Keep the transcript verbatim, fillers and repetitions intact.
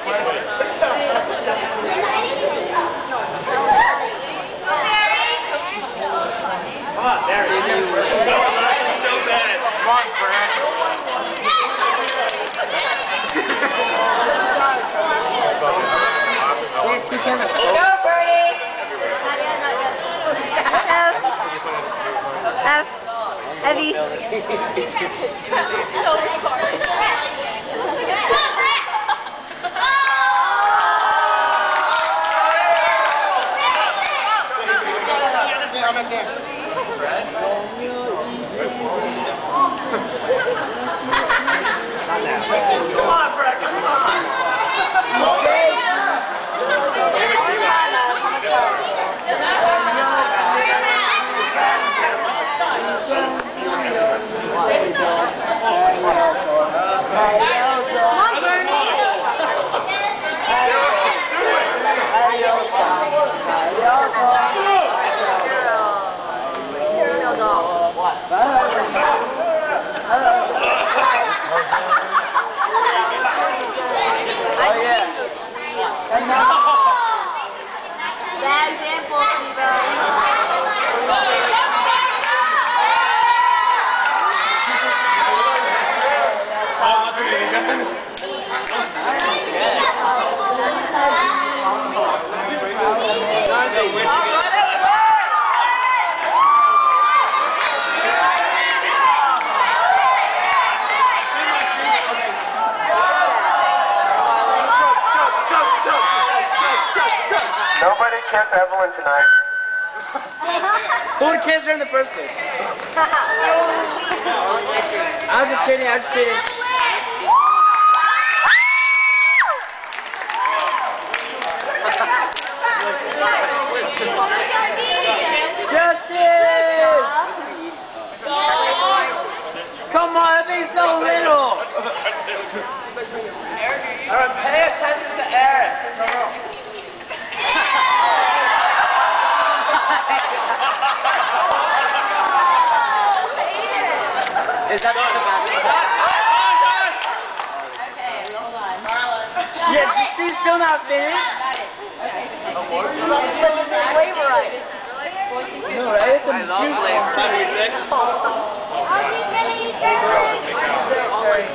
Come on, there. So, so bad. Come on, Brad. Go, Bernie! F. F. Evie. So retarded. Come on, Brett, come on! Bad example, Steve. Nobody kiss Evelyn tonight. Who would kiss her in the first place? I'm just kidding, I'm just kidding. Justin! Come on, that thing's so little! Alright, pay attention to Eric. Is that not the best? Okay, hold on. Marlon. Yeah, this thing's still not finished? No, right? It's a juice. Five, six.